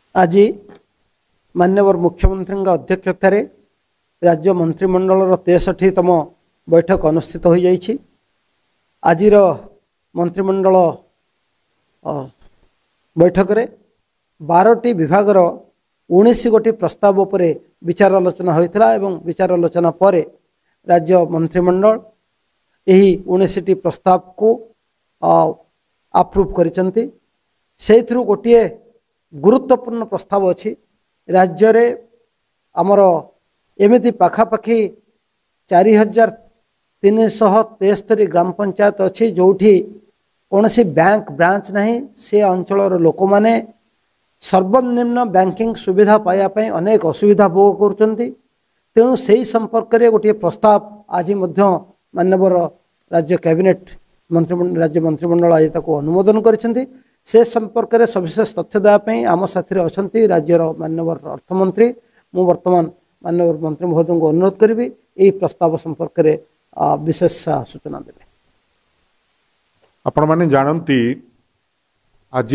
आज माननीय मुख्यमंत्री अध्यक्षतार राज्य मंत्रिमंडल 63तम बैठक अनुष्ठित हो जाइछि। आज मंत्रिमंडल बैठक रे 12टी विभागर 19 गोटी प्रस्ताव पर विचार आलोचना होता एवं विचार आलोचना पर राज्य मंत्रिमंडल यही 19टी प्रस्ताव को अप्रूव करिसंती। सेथरु गोटे गुरुत्वपूर्ण प्रस्ताव अछि। राज्य रे आमर एमिति पाखापाखि 4373 ग्राम पंचायत अच्छी जोठी कौन सी बैंक ब्रांच नहीं। से अंचल लोक माने सर्वनिम्न बैंकिंग सुविधा पाइबापी अनेक असुविधा भोग करुँच। तेणु से ही संपर्क में गोटे प्रस्ताव आज माननीय राज्य कैबिनेट राज्य मंत्रिमंडल आज ताको अनुमोदन करिसेंती। से संपर्क में सविशेष तथ्य देवाई आम साथी अच्छा राज्यर माननीय अर्थमंत्री। मु वर्तमान माननीय मंत्री महोदय को अनुरोध करी यही प्रस्ताव संपर्क में विशेष सूचना देवे। आपण माने जानती आज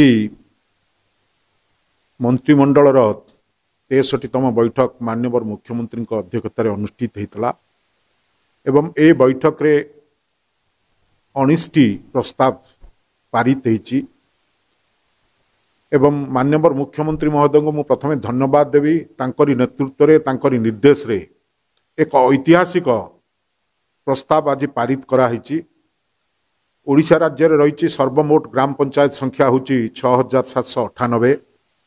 मंत्रिमंडल 63तम बैठक माननीय मुख्यमंत्री अध्यक्षतार अनुष्ठित होता एवं ए बैठक रे 19टी प्रस्ताव पारित होती एवं माननीय मुख्यमंत्री महोदय को प्रथमे धन्यवाद देवी। तांकरी नेतृत्व रे तांकरी निर्देश रे एक ऐतिहासिक प्रस्ताव आज पारित कराही। ओडिशा राज्य रे रही सर्वमोट ग्राम पंचायत संख्या होची 6798।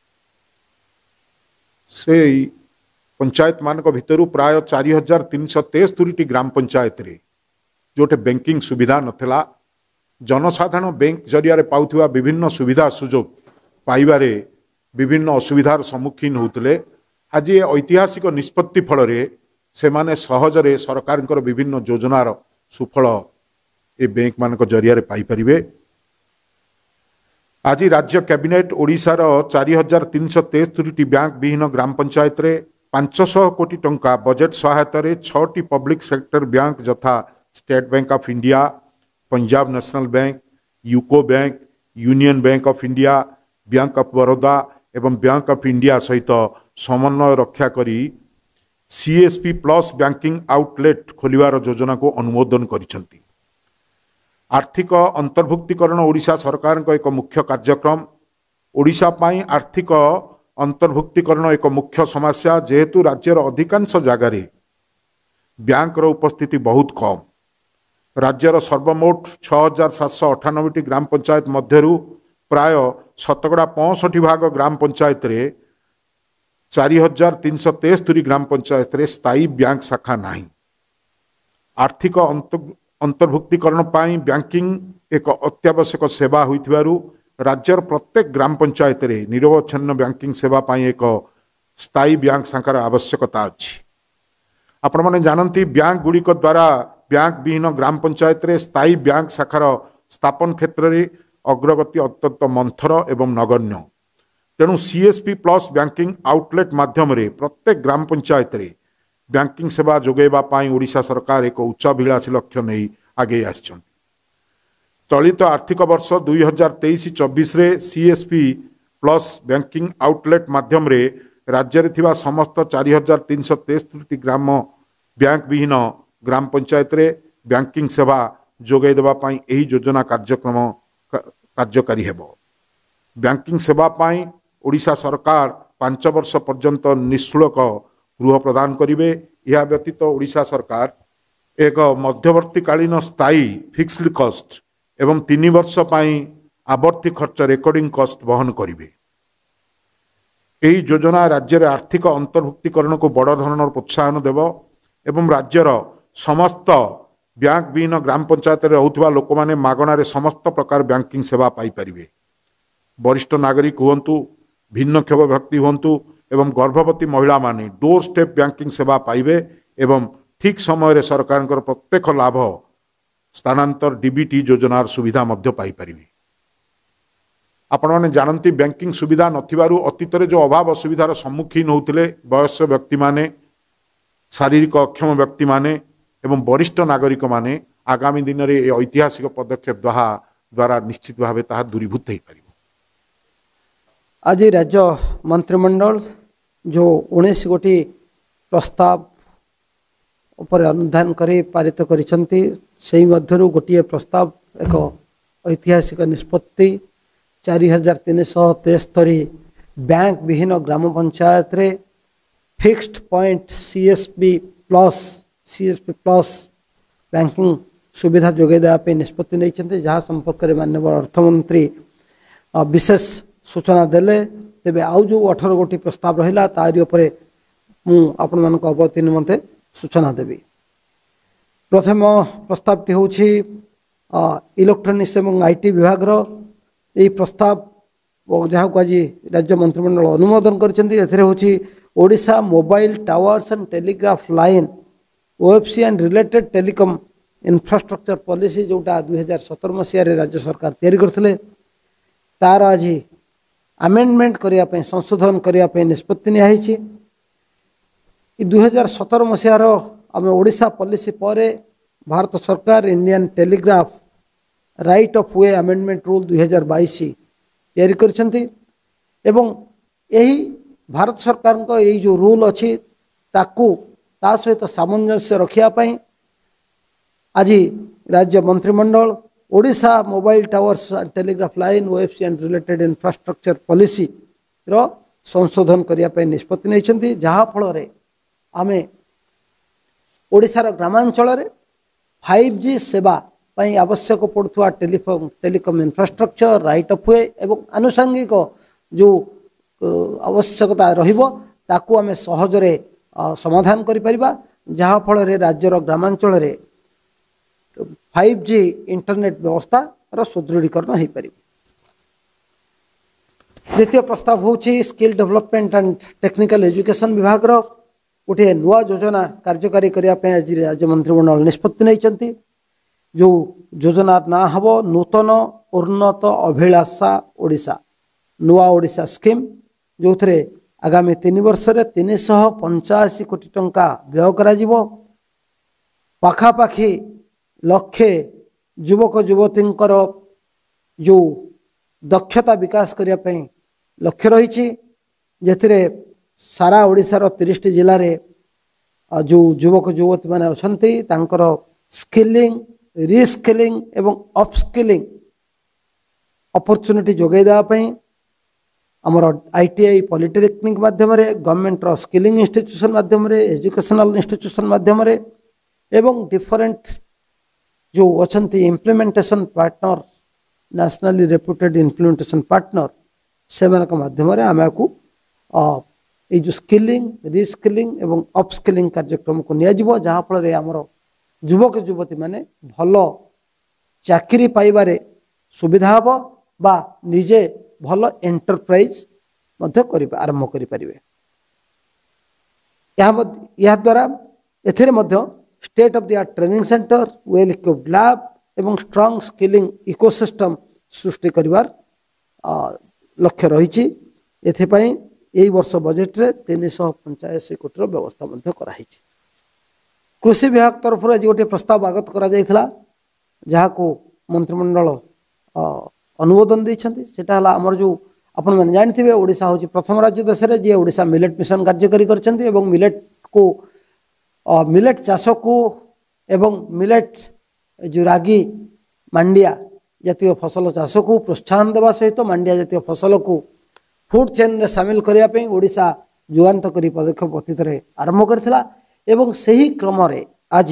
से पंचायत मान भितर प्राय 4373 ग्राम पंचायत रे जोटे बैंकिंग सुविधा नथिला। जनसाधारण बैंक जरिया पाउथिबा विभिन्न सुविधा सुजोग पाइबारे विभिन्न असुविधार सम्मुखीन होते। आज ये ऐतिहासिक निष्पत्ति फल से माने सहजरे सरकार विभिन्न योजनार सुफल ए बैंक मान जरिया पाई परिबे। आज राज्य कैबिनेट ओडिशार 4373 बैंक विहीन ग्राम पंचायत रे 500 कोटी टंका बजेट सहायता 6टी पब्लिक सेक्टर बैंक यथा state bank of India, Punjab national bank, UCO bank, union bank of India, bank of Baroda एवं बैंक ऑफ इंडिया सहित समन्वय रक्षा करी सीएसपी प्लस बैंकिंग आउटलेट खोलिवार योजना को अनुमोदन करिसेंती। आर्थिक अंतर्भुक्तिकरण ओडिशा सरकार एक मुख्य कार्यक्रम। ओडिशा पाई आर्थिक अंतर्भुक्तिकरण एक मुख्य समस्या जेहेतु राज्यर अधिकांश जगार बैंक उपस्थिति बहुत कम। राज्यर सर्वमोट 6798 ग्राम पंचायत मध्यरु प्राय 65% भाग ग्राम पंचायत रे 4373 ग्राम पंचायत रे स्थायी बैंक शाखा नहीं। आर्थिक अंतर्भुक्तिकरण पाई बैंकिंग एक अत्यावश्यक सेवा होइथिबारु राज्यर प्रत्येक ग्राम पंचायत रे निरवच्छिन्न बैंकिंग सेवा पाई एक स्थायी बैंक शाखार आवश्यकता अछि। आपण माने जानती बैंक गुड़िक द्वारा बैंक विहीन ग्राम पंचायत रे स्थायी बैंक शाखार स्थापन क्षेत्र में अग्रगति अत्यंत मंथर एवं नगण्य। तेणु सीएसपी प्लस बैंकिंग आउटलेट माध्यम रे प्रत्येक ग्राम पंचायत रे बैंकिंग सेवा जोगेबा पाई ओडिशा सरकार एक उच्चाभिलाषी लक्ष्य नहीं आगे आछंती। चलित आर्थिक वर्ष 2023-24 रे सीएसपी प्लस बैंकिंग आउटलेट माध्यम रे राज्य रे थिबा समस्त 4373 ग्राम बैंक विहीन ग्राम पंचायत रे बैंकिंग सेवा जोगाई देबा पाई एही योजना कार्यक्रम कार्यकारी हेबो। बैंकिंग सेवा पाई ओडिशा सरकार 5 वर्ष पर्यंत निःशुल्क गृह प्रदान करिवे। यह व्यतीत ओडिशा सरकार एक मध्यवर्तीकालीन स्थायी फिक्स्ड कॉस्ट एवं 3 वर्ष पाई आवर्ती खर्च रेकर्डिंग कॉस्ट वहन करिवे। एही योजना राज्य आर्थिक अंतर्भुक्तिकरण को बड़ धरणर प्रोत्साहन देव एवं राज्यर समस्त बैंक विहीन ग्राम पंचायत रहउथिबा लोक माने मागणारे समस्त प्रकार बैंकिंग सेवा पाई परिवे। वरिष्ठ नागरिक हुंतु, भिन्नक्षम व्यक्ति हुंतु एवं गर्भवती महिला माने डोर स्टेप बैंकिंग सेवा पाइबे एवं ठीक समय सरकार प्रत्येक लाभ स्थानांतर डीबीटी योजनार सुविधा मध्य पाई परिवे। आपण माने जानती बैंकिंग सुविधा नथिबारु अतीत जो अभाव असुविधार सम्मुखीन होउथिले वयस्क व्यक्ति माने, शारीरिक अक्षम व्यक्ति माने एवं वरिष्ठ नागरिक माने आगामी दिन में ऐतिहासिक पदक्षेप द्वारा निश्चित भाव दूरीभूत हो पार। आज राज्य मंत्रिमंडल जो 19 गोटी प्रस्ताव उपर अनुधान करी पारित करिसंती सेही मध्यरु गोटिए प्रस्ताव एक ऐतिहासिक निष्पत्ति 4373 बैंक विहीन ग्राम पंचायत रे fixed point CSP plus banking सुविधा जोगे देवाई निष्पत्ति नहीं जहाँ संपर्क में माननीय अर्थमंत्री विशेष सूचना देले तेबे आउ जो 18 गोटी प्रस्ताव रहिला तारी उपरे मु आपण मानक अवगति निमंते सूचना देवी। प्रथम प्रस्तावटी हूँ इलेक्ट्रोनिक्स एवं आईटी विभाग यही प्रस्ताव जहाँ को आज राज्य मंत्रिमंडल अनुमोदन कर Odisha mobile towers and telegraph line OFC and related telecom infrastructure policy जोटा 2017 मसीह राज्य सरकार तैयारी करथिले तार आज अमेंडमेंट करने संशोधन करने निष्पत्ति नियाही 2017 मसीहार आम ओडिशा पॉलिसी पर भारत सरकार Indian telegraph right of way amendment rule 2022 तैयारी करछंती एवं यही भारत सरकार को यही जो रूल अच्छी ताकू ता सहित सामंजस्य रखिया पई आज राज्य मंत्रिमंडल Odisha mobile towers and telegraph line OFC and related infrastructure policy रो संशोधन करिया पई निष्पत्ति नैछंती जहाँ फल रे आमे ओडिशार ग्रामांचल रे 5G सेवा पई आवश्यक पड़ुवा telecom infrastructure right of way एवं आनुषंगिक जो आवश्यकता रहिबो ताकू आमे सहजरे समाधान करि परिबा जहाँ फल रे राज्यर ग्रामांचल रे 5G इंटरनेट व्यवस्था रो सुदृढ़ीकरण हो पार। द्वितीय प्रस्ताव होची skill development and technical education विभाग रो गोटे नुआ योजना कार्यकारी करने आज राज्य मंत्रिमंडल निष्पत्ति नहीं जो योजनार ना हम नूतन उन्नत अभिलाषा ओडिशा नुआ ओडिशा स्कीम जो थे आगामी 3 वर्ष रे 385 कोटी टंका व्यय करा जिवो पाखापाखी लक्षे युवक युवतींकर जो दक्षता विकास करने लक्ष्य रही जे सारा ओडिशार 30 जिले में जो युवक युवती मैंने अच्छा स्किलिंग रिस्किलिंग एवं अपस्किलिंग अपॉर्चुनिटी जोगे देवाई आमर ITI पॉलिटेक्निक माध्यम गवर्नमेंट स्किलिंग इंस्टीट्यूशन माध्यम एजुकेशनल इंस्टीट्यूशन माध्यम एवं डिफरेंट जो अच्छा implementation partner nationally reputed implementation partner से माध्यम आम ये जो स्किलिंग रिस्किलिंग एवं अपस्किलिंग कार्यक्रम को नियाजिबो जहाँ फल आमर युवक युवती माने भल चाकरी पाइबारे सुविधा हम बा निजे भल एंटरप्राइज आरंभ करें या द्वारा एथिरे मध्य state of the art training centre well equipped lab एवं स्ट्रांग स्किलिंग इकोसिस्टम सृष्टि करिवार लक्ष्य रही एथिपाई यही वर्ष बजेट रे 385 कोटी व्यवस्था मध्य कराई। कृषि विभाग तरफ आज गोटे प्रस्ताव आगत करा जायथिला जहाँ को मंत्रिमंडल अनुमोदन देइछन्ति सेटा हला हमर जो आपण माने जानथिबे ओडिशा होची प्रथम राज्य देश रे जे ओडिशा मिलेट मिशन कार्यकारी करछन्ति एवं मिलेट को मिलेट चाष को एवं मिलेट जो रागी मांडिया जातीय फसल चाष को प्रोत्साहन देवा सहित मांडिया जातीय फसल को फूड चेन रे शामिल करने ओडिशा जुगान्तकारी पदक्षेप अतीत आरंभ करथिला एवं सही क्रम रे आज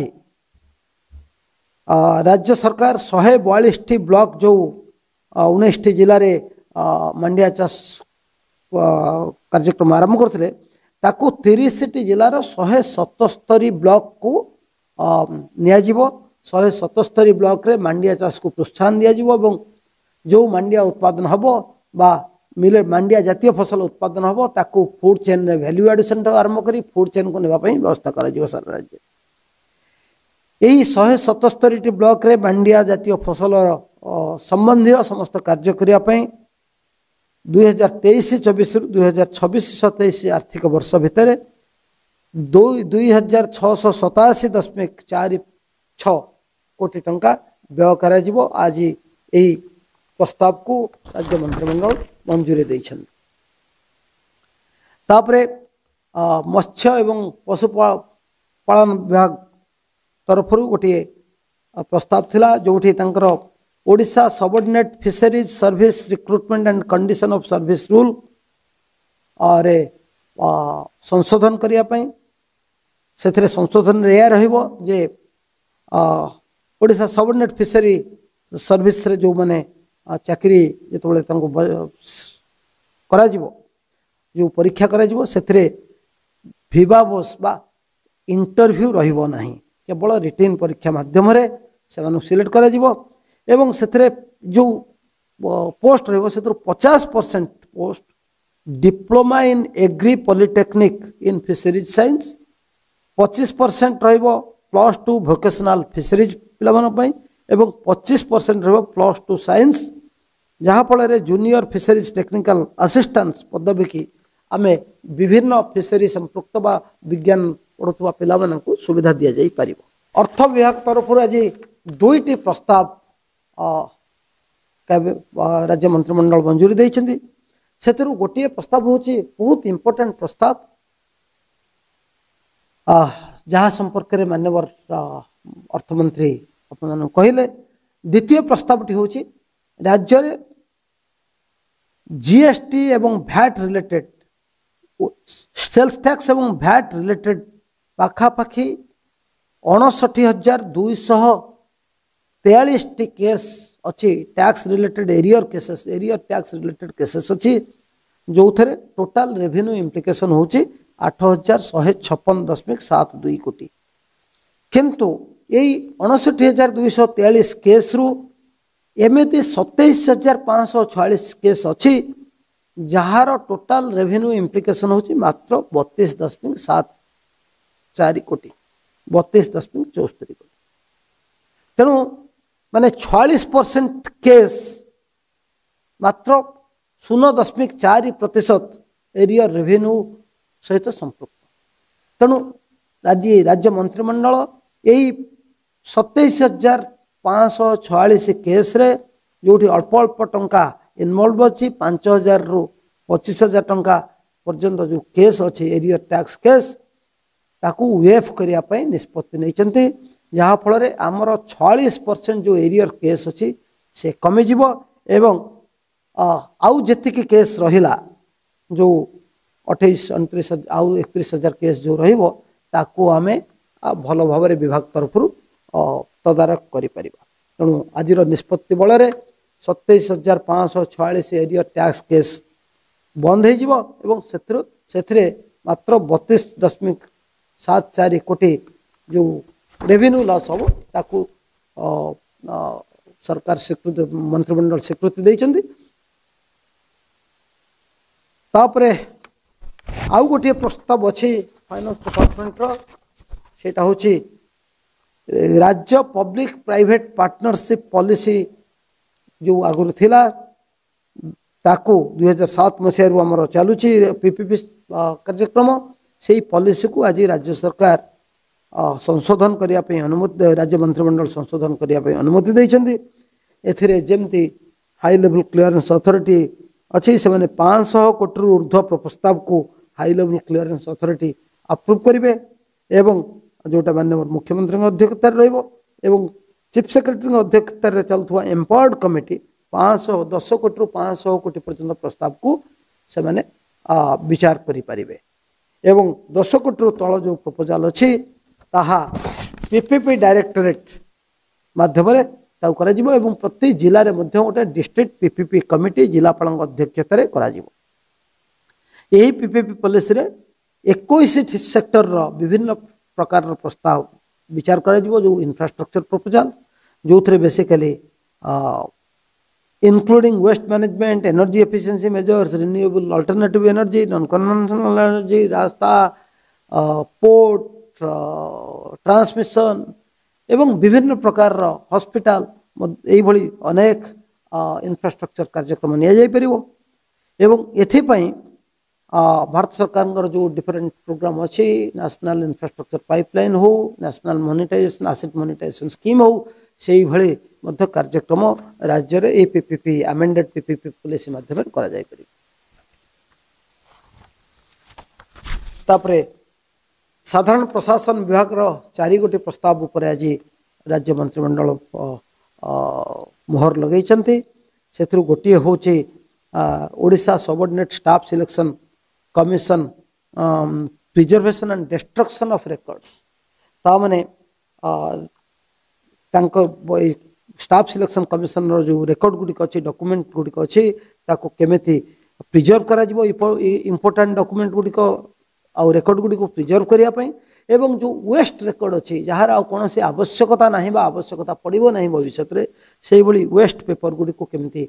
राज्य सरकार 142 ब्लॉक जो 19 जिले में मांडिया चाष कार्यक्रम आरंभ करथिले ताकू 30 जिलार 177 ब्लॉक को नियाजिबो 177 ब्लॉक रे मांडिया चाष को प्रोत्साहन दियाजिबो एवं जो मांडिया उत्पादन हबो बा मिले मांडिया जातीय फसल उत्पादन हबो ताकू फूड चेन रे वैल्यू एडिशन आरंभ करी फूड चेन को नेबा पई व्यवस्था करा जिवो सारा राज्य यही 177 ब्लॉक रे मांडिया जातीय फसल संबंधी समस्त कार्य करिया पई 2023-24 रु 2026-27 आर्थिक वर्ष भितर 2687.46 कोटी टंका व्यय करा जिवो आज यही प्रस्ताव को राज्य मंत्रिमंडल मंजूरी देइछन। तापरे मत्स्य एवं पशुपालन विभाग तरफ गोटे प्रस्ताव थिला जोठी तंकर Odisha subordinate fisheries service recruitment and condition of service rule और संशोधन करिया पई से संशोधन या रहिबो जे ओडिशा सबऑर्डिनेट फिशरी सर्विस रे जो माने चाकरी जेतबेले तांको करा जिवो जो परीक्षा करा जिवो सेथरे विवावोस बा इंटरव्यू रहिबो नाही केवल रिटेन परीक्षा माध्यम रे से सिलेक्ट करा जिवो एवं सेथरे जो पोस्ट रहिबो सेथरो 50% post diploma in agri polytechnic in fisheries science 25% रहिबो +2 वोकेशनल फिशरीज पिलामान पई एवं 25% रहिबो +2 साइंस जहाँ फल जूनियर फिशरीज टेक्निकल असिस्टेंट पदवी की आमे विभिन्न फिशरी संपृक्त बा विज्ञान पढ़ुवा पिला मानकु सुविधा दिया जाई परिबो। अर्थ विभाग तरफ आज दुईटी प्रस्ताव राज्य मंत्रिमंडल मंजूरी देइछन्ती सेतरु गोटे प्रस्ताव होची बहुत इंपोर्टेंट प्रस्ताव जहाँ संपर्क में मान्यवर अर्थमंत्री अपन कहले। द्वितीय प्रस्तावटी होची राज्य रे जीएसटी एवं भैट रिलेटेड सेल्स टैक्स एवं भैट रिलेटेड पाखापाखि 59,243 केस अच्छी tax related arrear tax related cases अच्छी जो थे टोटाल रेवेन्यू इम्प्लिकेशन होची 8,156.72 कोटी किंतु यही 59,243 केस रु एमती 27,546 केस अच्छी जार टोटाल रेवेन्यू इम्प्लिकेशन होची मात्र 32.74 कोटी 32.74 कोटी तेणु माने 46% केस मात्र 0.4% एरियर रेवेन्यू सहित संपृक्त तेणु राज्य मंत्रिमंडल यही 27,546 केस रे जोठी अल्प अल्प टंका इनवॉल्व अच्छी 5,000 रु 25,000 टंका पर्यंत जो केस अच्छी एरियर टैक्स केस ताकू वेफ करिया पई निष्पत्ति नैचंती जहाँ फल आमर 46% जो एरियर केस अच्छी से कमी जीवो एवं आउ जेतिकी केस रहिला जो 28-29 आउ 31,000 केस जो रहिबो ताकू आमे भल भाव विभाग तरफ तदारक करि परिबा। तेणु आज निष्पत्ति बल 27,546 एरियर टैक्स केस बंद हो मात्र 32.74 कोटी जो रेवेन्यू लॉस हम ताकू सरकार स्वीकृति मंत्रिमंडल स्वीकृति देइछन्ती। तापरे आउ गोटे प्रस्ताव अच्छी फाइनेंस डिपार्टमेंट सेटा होची राज्य पब्लिक प्राइवेट पार्टनरशिप पॉलिसी जो आगुरी थिला ताकू 2007 मसीह आमर चलुची पीपीपी कार्यक्रम से पॉलिसी को आज राज्य सरकार संशोधन करने पे अनुमति राज्य मंत्रिमंडल संशोधन करने पे अनुमति देइछन्ती। एथिरे जेमती हाई लेवल क्लियरेंस अथॉरिटी अच्छी से 500 कोटी ऊर्ध्व प्रस्ताव को high level clearance authority approve करेंगे एवं जोटा माननीय मुख्यमंत्री अध्यक्षतार रहिबो एवं चीफ सेक्रेटरी अध्यक्षतार चलुवा एम्पावर्ड कमिटी 510 कोटी 500 कोटी पर्यंत प्रस्ताव को से माने विचार करि परिबे एवं 10 कोटी तल जो प्रपोजल अच्छी ताहा पीपीपी डायरेक्टरेट माध्यम ताऊ करा जिवो एवं प्रति जिले में गोटे डिस्ट्रिक्ट पीपीपी कमिटी जिलापाल अध्यक्षतार करा जिवो। यही पीपीपी पॉलिसी रे 21 सेक्टर विभिन्न प्रकार प्रस्ताव विचार करा जिवो जो इंफ्रास्ट्रक्चर प्रपोजल जो थे basically including waste management energy efficiency measures renewable alternative energy non conventional energy रास्ता पोर्ट ट्रांसमिशन एवं विभिन्न प्रकार हॉस्पिटल यही भली अनेक इंफ्रास्ट्रक्चर कार्यक्रम निया जाई परिवो एवं एथिपाई भारत सरकार जो डिफरेंट प्रोग्राम अच्छी नेशनल इंफ्रास्ट्रक्चर पाइपलाइन हो national monetisation asset monetisation scheme हो से भली मध्य कार्यक्रम राज्य रे ए पीपीपी अमेंडेड पीपीपी पॉलिसी माध्यम करा जाई परिवो। तापरे साधारण प्रशासन विभाग चारि गोटी प्रस्ताव उपर आज राज्य मंत्रिमंडल मोहर लगे से गोटे हूँ Odisha subordinate staff selection commission preservation and destruction of records ताने स्टाफ सिलेक्शन कमिशन जो रेकॉर्ड गुड़िक अच्छी डॉक्यूमेंट गुड़िक अच्छी केमी प्रिजर्व करा इंपोर्टेंट डॉक्यूमेंट गुड़िक आउ रेकॉर्ड गुड़ी को प्रिजर्व करने एवं जो वेस्ट रेकॉर्ड अच्छी जार कौन से आवश्यकता ना आवश्यकता पड़ो ना भविष्य में से वेस्ट पेपर गुड़ी को केमी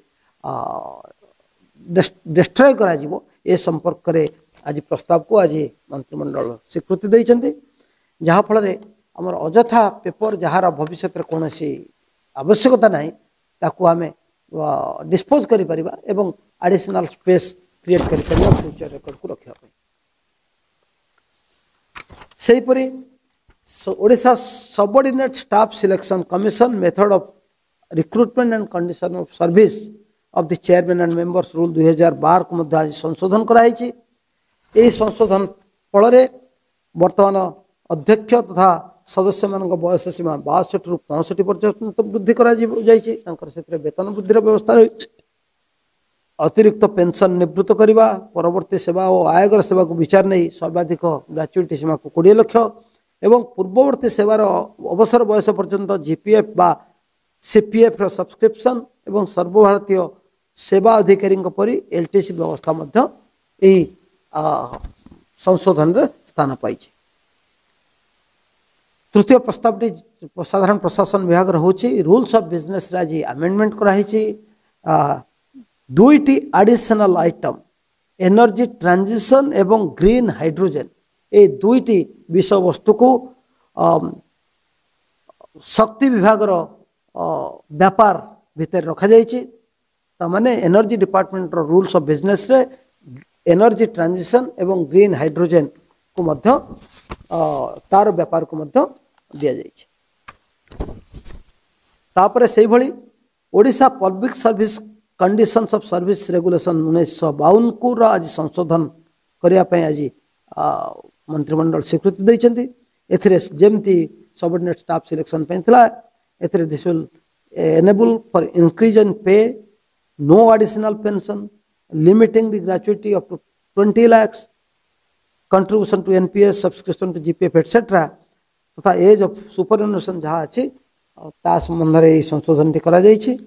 डिस्ट्रॉय करा ए संपर्क में आज प्रस्ताव को आज मंत्रिमंडल स्वीकृति देते जहाँफल आमर अजथा पेपर जार भविष्य में कौन सी आवश्यकता ना ताकू आम डिस्पोज कर एडिशनल स्पेस क्रिएट कर फ्यूचर रेकॉर्ड को रखा सेहीपरि Odisha subordinate staff selection commission method of recruitment and condition of service of the chairman and members rule 2012 को मध्य आज संशोधन कराई। यही संशोधन फल वर्तमान अध्यक्ष तथा सदस्य मान बयस सीमा 62 रु 65 पर्यंत वृद्धि कर वेतन वृद्धि व्यवस्था रही अतिरिक्त पेंशन निवृत्त करने परवर्ती सेवा और आयकर सेवा को विचार नहीं सर्वाधिक ग्राच्युटी सीमा को 20 लाख एवं पूर्ववर्ती सेवार अवसर बयस पर्यंत जीपीएफ बा सीपीएफ सब्सक्रिप्शन एवं सर्वभारतीय सेवा अधिकारी परी एलटीसी व्यवस्था मध्य यही संशोधन स्थान पाई। तृतीय प्रस्ताव साधारण प्रशासन विभाग होची रूल्स ऑफ बिजनेस आज अमेंडमेंट कराई। दुईटी एडिशनल आइटम एनर्जी ट्रांजिशन एवं ग्रीन हाइड्रोजन ये दुईटी विषय वस्तु को शक्ति विभाग व्यापार भितर रखा जाने energy department rules of business रे एनर्जी ट्रांजिशन एवं ग्रीन हाइड्रोजन को मध्य तार व्यापार को मध्य दिया तापरे से भली Odisha public service conditions of service regulation 1952 को आज संशोधन करने आज मंत्रिमंडल स्वीकृति देते जमती subordinate staff selection this will enable for increase in pay no additional pension limiting the gratuity up to 20 lakhs contribution to NPS subscription to GPF etcetera तथा एज ऑफ सुपरएनुएशन जहाँ अच्छी ता संबंध में संशोधन करा जाइछि।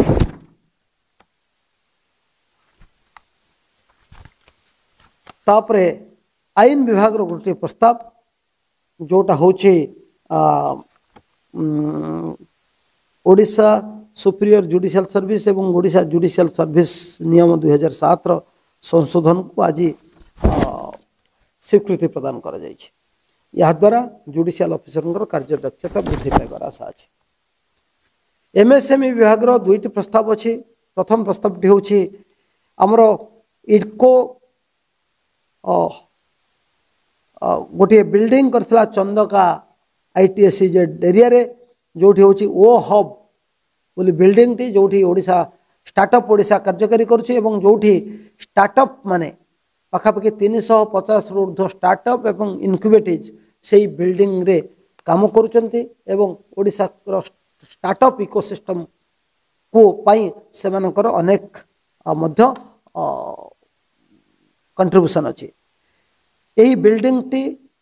तापरे आईन विभाग गोटे प्रस्ताव जोटा होचे ओडिशा सुपीरियर जुडिशियल सर्विस एवं ओडिशा जुडिशियल सर्विस नियम 2007 संशोधन को आज स्वीकृति प्रदान करा जाइछि। या द्वारा जुडिशियल ऑफिसर कार्य दक्षता वृद्धि पाइबार आशा अछि। एमएसएमई विभाग दुईटी प्रस्ताव अच्छी। प्रथम प्रस्तावटी होछि आमर इडको गोटे बिल्डिंग करथिला चंदका आईटीएसईजेड एरिया रे जोठी होछि ओ हब बोली बिल्डिंग टी जोठी ओडिशा स्टार्टअप ओडिशा कार्यकारी करुछि एवं जोठी स्टार्टअप माने पाखापाखि 350 रु ऊर्ध्व स्टार्टअप एवं इनक्यूबेटिज से बिल्डिंग रे काम करुचंती एवं ओडिशा स्टार्टअप इकोसिस्टम को पाई सेमानकर अनेक मध्य कंट्रीब्यूशन अच्छी। यही बिल्डिंग टी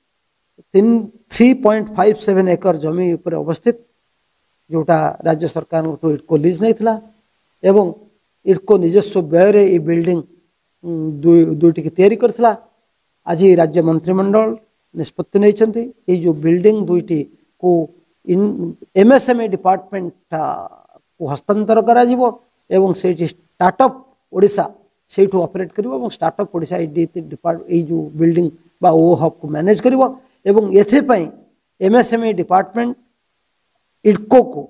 3.57 एकर जमी उपर अवस्थित जोटा राज्य सरकार इडको लीज नहीं थिला एवं इडको निजस्व व्यय ये बिल्डिंग दुईटी तैयारी करथिला। आज राज्य मंत्रिमंडल निष्पत्ति नहीं जो बिल्डिंग दुईटी को एमएसएमई डिपार्टमेंट को हस्तांतर करा एवं से स्टार्टअप ओडिशा से ऑपरेट कर स्टार्टअप ओडिशा जो बिल्डिंग बा ओ हब को मैनेज कर एथेपाई एमएसएमई डिपार्टमेंट इडको को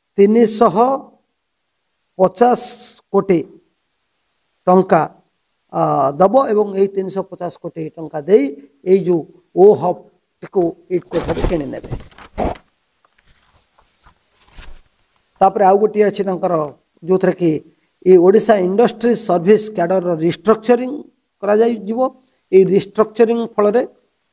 350 कोटी टंका दब एवं यही 350 कोटी टंका दे यही जो ओ हब को इडको ठारे किणी नेबे। तापर आउ गोटे अच्छी जो थे कि ये Odisha industry service cadre restructuring करा जाय जिवो। ए रिस्ट्रक्चरिंग फल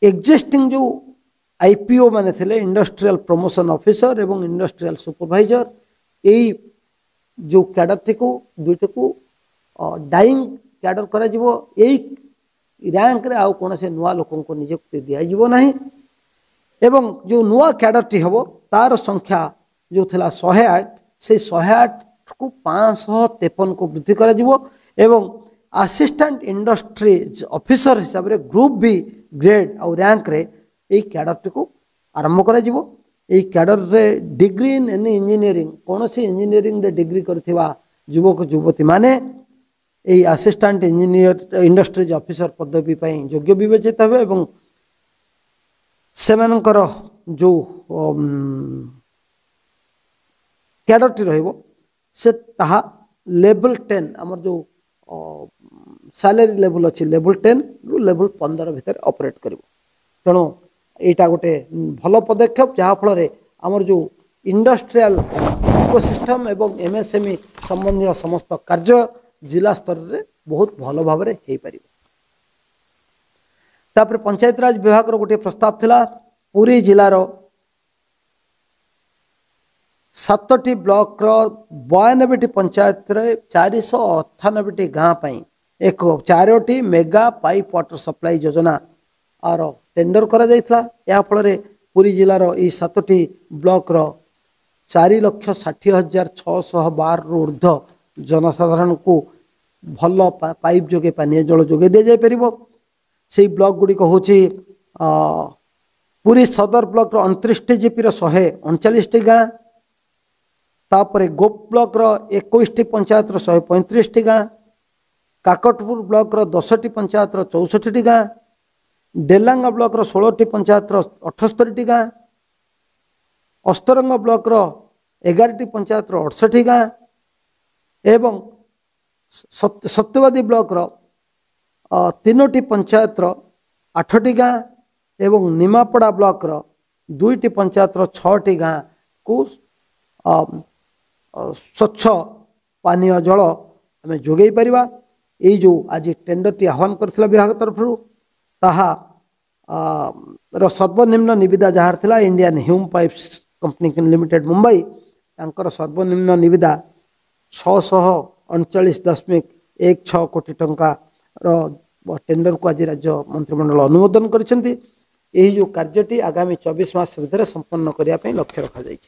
एक्जिस्टिंग जो आईपीओ माने थे इंडस्ट्रियल प्रमोशन ऑफिसर एवं इंडस्ट्रियल सुपरवाइजर यही जो कैडर टी को दुईट को डाइंग कैडर करा जीवो यही रैंक रे आउ कौन से नुआ लोकों को नियुक्ति दिया जीवो नहीं एवं जो नुआ कैडर टी हबो तार संख्या जो थिला 108 से 108 को 553 को वृद्धि करा जीवो एवं असिस्टेंट इंडस्ट्रीज ऑफिसर हिसाब रे ग्रुप बी ग्रेड और रैंक रे यही कैडर टी को आरंभ करा जीवो यही कैडर रे डिग्री इन एनी इंजीनियरिंग कौन सी इंजीनियरिंग रे डिग्री करथिबा युवक युवती माने यही असिस्टेंट इंजीनियर इंडस्ट्रीज ऑफिसर पदवी पई योग्य विवेचित हेबे एवं सेमानकर जो कैडरटी रहिबो से ताहा लेवल 10 हमर जो सैलरी लेवल अच्छी लेवल 10 रु लेवल 15 भितर ऑपरेट करिवो तेणु एटा गोटे भल पदक्षेप जहाँ फल आमर जो इंडस्ट्रियल इकोसिस्टम एवं एमएसएमई संबंधी समस्त कार्य जिला स्तर रे बहुत भल भाव में हो पार तापर पंचायत राज विभाग गोटे प्रस्ताव थिला पुरी जिलार 7टी ब्लॉक रो 92टी पंचायत रे 498टी गाँ पई एक 4टी मेगा पाइप वाटर सप्लाई योजना आर टेंडर करा जायथला या फल पुरी जिलार ई 7टी ब्लॉक रो 4,60,612 रु ऊर्ध्व जनसाधारण को भल पाइप जोगे पानीय जल जोगे दि जाय परिबो से ब्लॉक गुड़ी को होची पुरी सदर ब्लॉक रो 29 जीपी रो 139 गाँ तापरे गोप ब्लॉक रो 21 पंचायत रो 135 गाँ काकटपुर ब्लॉक रो 10 पंचायत रो 64 गाँ डेलांगा ब्लॉक रो 16 पंचायत रो 78 गाँ अस्तरंग ब्लॉक रो 11 पंचायत रो 68 गाँ एवं सत्यवादी ब्लॉक रो 3 पंचायत रो 8 गाँ एवं निमापड़ा ब्लॉक रो 2 पंचायत रो 6 गाँ को स्वच्छ पानीय जल आम जोगे पारिबा यही जो आज टेंडर टी आह्वान करथिला विभाग तरफ ताहा सर्वनिम्न निविदा जहाँ थिला Indian Hume pipes company limited Mumbai तांकर सर्वनिम्न निविदा 639.16 कोटी टंका टेंडर को आज राज्य मंत्रिमंडल अनुमोदन करछंती यही जो कार्यटी आगामी 24 मास भीतर संपन्न करिया पई लक्ष्य रखा जायछि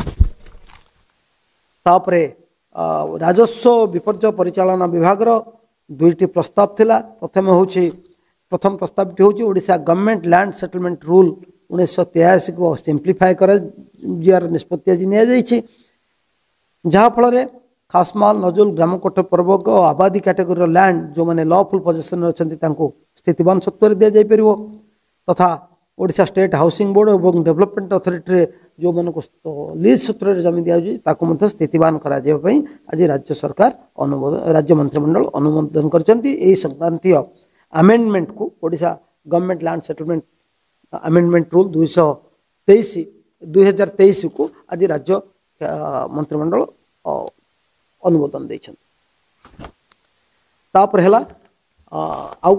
तापरे राजस्व विपर्य परिचालन विभाग रो 2टी प्रस्ताव थिला प्रथम प्रस्तावटी होची Odisha government land settlement rule 1983 को सिंप्लीफाई कर निष्पत्ति आज नि जहाँ फल खासमाल नजुल ग्रामकोट पर्वक आबादी कैटेगोरी लैंड जो मैंने लॉफुल पोजिशन अच्छा स्थितिवान सत्वर दि जापर तथा ओडिशा स्टेट हाउसिंग बोर्ड और डेवलपमेंट अथॉरिटी जो मन को लीज सूत्र में जमी दिया स्थितिवान कराई आज राज्य सरकार अनुमोदन राज्य मंत्रिमंडल अनुमोदन कर संक्रांतीय अमेंडमेंट को Odisha government land settlement amendment rule 2023 को आज राज्य मंत्रिमंडल अनुमोदन देछन तापर हैला आउ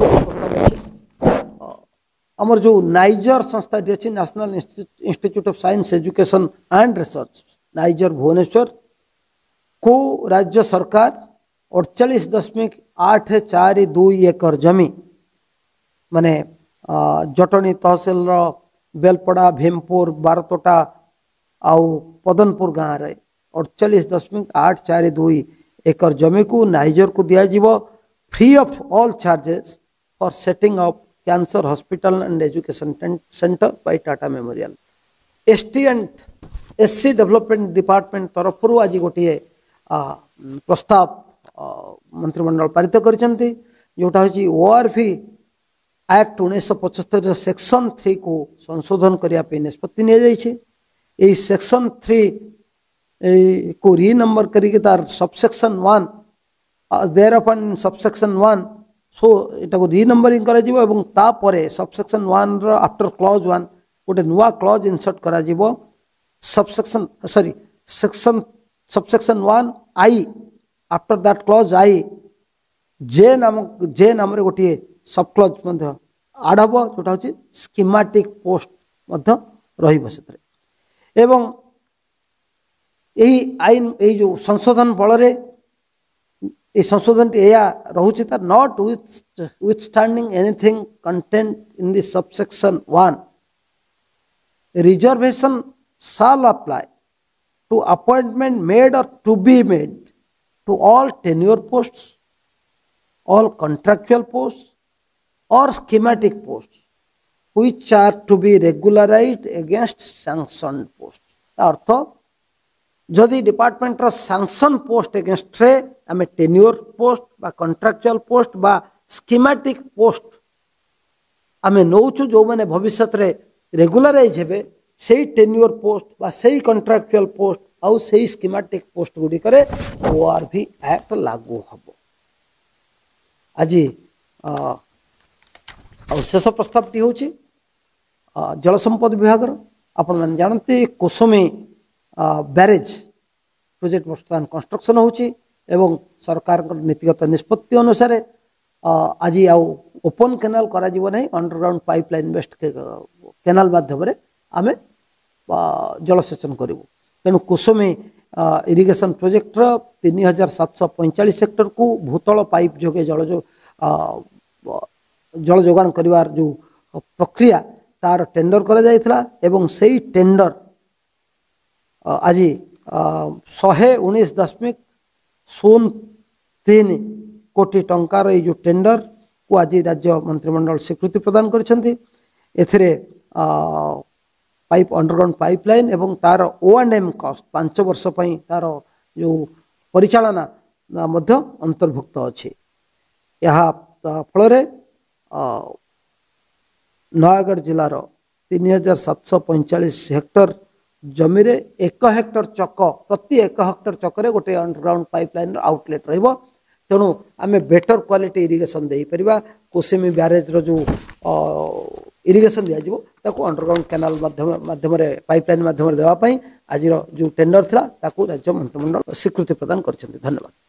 हमर जो नाइजर संस्था अच्छी national institute of science education and research NISER Bhubaneswar को राज्य सरकार 48.842 एकड़ जमी माने जटनी तहसील बेलपड़ा भीमपुर बारतोटा आउ पदनपुर गाँव रे 48.842 एकड़ जमी को नाइजर को दिया जीवो free of all charges for setting up cancer hospital and education centre by Tata memorial ST and SC development department तरफ आज गोटे प्रस्ताव मंत्रिमंडल पारित करछंती जोटा होची ओआरपी एक्ट 1975 सेक्शन 3 को संशोधन करिया पे निष्पत्ति निया जायछि एई सेक्शन 3 को री नंबर करिके तार सबसेक्शन 1 देयर अपन सबसेक्शन 1 सो एटा को री नंबरिंग करा जिवो एवं ता परे सबसेक्शन 1 रो आफ्टर क्लॉज 1 गोटे नुआ क्लॉज इंसर्ट करा जिवो subsection sorry section subsection 1 I after that clause I जे नाम रे गोटे सब क्लॉज मध्य आड हम जोटा हूँ स्कीमेटिक पोस्ट रही एवं यही आईन यही जो संशोधन बल ये संशोधन या रोचे तार notwithstanding anything content in this subsection 1 reservation shall apply to appointment made or to be made to all tenure posts, all contractual posts or schematic posts which are to be regularized against sanctioned posts. अर्थ जदि department रो sanction post against रे आम tenure post बा contractual post बा schematic post आम नौचु जो मैंने भविष्य रे रेगुलराइज हेबे सेही टेन्योर पोस्ट बा सेही कंट्राक्चुअल पोस्ट आउ सेही स्कीमेटिक पोस्ट गुडी करे ओआरबी एक्ट लागू हबो। आज शेष प्रस्ताव टी होची जल संपद विभाग आपण मन जानते कुसुमी बैरेज प्रोजेक्ट वर्तमान कंस्ट्रक्शन होची एवं सरकार नीतिगत निष्पत्ति अनुसार आज आउ ओपन केनाल करा जीव नहीं अंडरग्राउंड पाइपलाइन इन्वेस्ट केनाल माध्यम आमे जलसेचन करूँ तेणु कुसुमी इरिगेशन प्रोजेक्टर 3745 हेक्टर को भूतल पाइप जोगे जल जोगान करिवार जो प्रक्रिया तार टेंडर करा जायथिला एवं सेही टेंडर आज 119.03 कोटी टंकार ये जो टेंडर को आज राज्य मंत्रिमंडल स्वीकृति प्रदान करछंती एथिरे पाइप अंडरग्राउंड पाइपलाइन एवं तार O&M कॉस्ट 5 वर्ष पई तार जो परिचालना मध्य अंतर्भुक्त अछि। यह फल नयागढ़ जिलार 3745 हेक्टर जमी रे 1 हेक्टर चक प्रति 1 हेक्टर चक्कर गोटे अंडरग्राउंड पाइपलाइन आउटलेट रहिबो तेणु आम बेटर क्वालिटी इरिगेशन दे परिबा। कुसुमी बैरेज रो जो इरिगेशन दिया जिवो ताको अंडरग्राउंड कैनाल माध्यम पाइपलाइन माध्यम देवाई आज जो टेंडर था ताको राज्य मंत्रिमंडल स्वीकृति प्रदान करछन्ती। धन्यवाद।